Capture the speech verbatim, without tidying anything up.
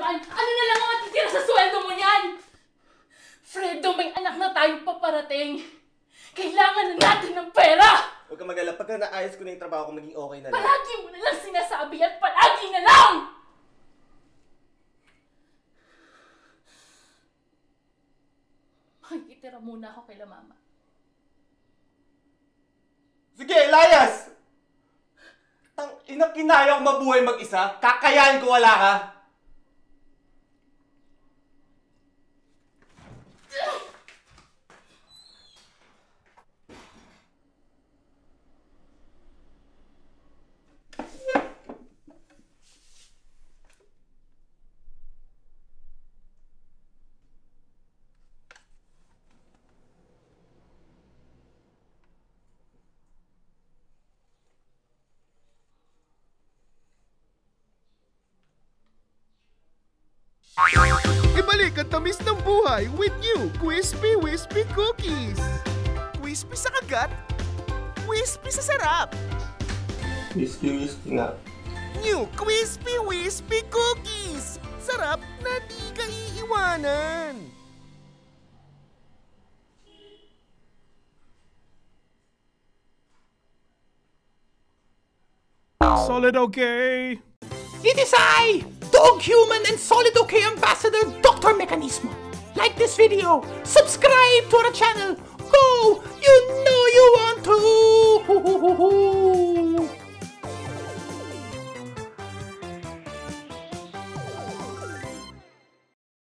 yan? Ano na lang ang matitira sa sweldo mo yan? Fredo, may anak na tayong paparating. Kailangan na natin ng pera! Huwag kang mag-alala. Pagka naayos ko na yung trabaho ko, maging okay na lang. Palagi mo na lang sinasabi at palagi na lang! Makikitira muna ako kay la mama. Sige, Elias! Tang ina, kinaya ko mabuhay mag-isa. Kakayanin ko wala ka. Ibalik ang tamis ng buhay with new Crispy Wispy Cookies! Crispy sa kagat, wispy sa sarap! Whiskey, whiskey nga. New Crispy Wispy Cookies! Sarap na di ka iiwanan! Solid okay? It is I, Dog Human and Solid OK Ambassador Doctor Mechanismo. Like this video, subscribe to our channel. Go, you know you want to.